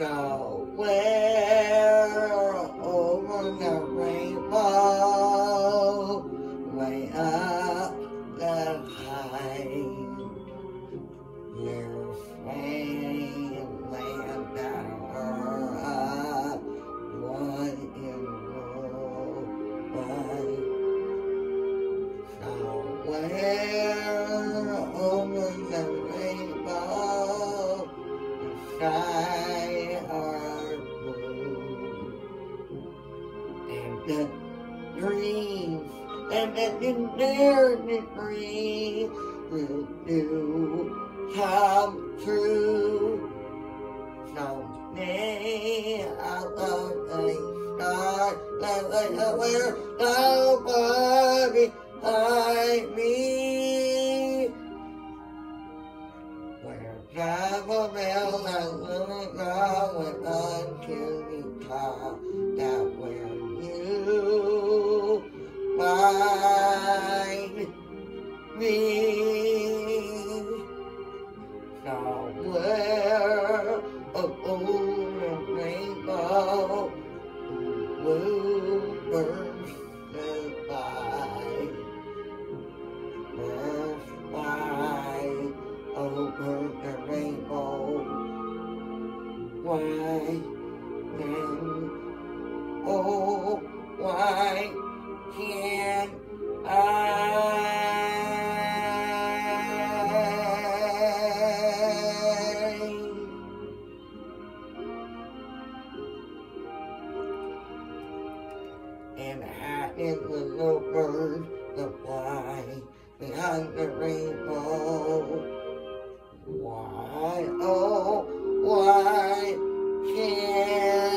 Somewhere over the rainbow, way up the height, there's land down up, one in white. Somewhere over the rainbow, the sky are blue, and the dreams and the dare to dream will do come true. Someday out of the sky, where nobody like me, where travel bells are living going until the top, that where you find me. Somewhere over the rainbow, bluebirds fly, birds fly over the rainbow. Why then, oh, why can't I? And how is the little bird that fly behind the rainbow? Why, oh, why can't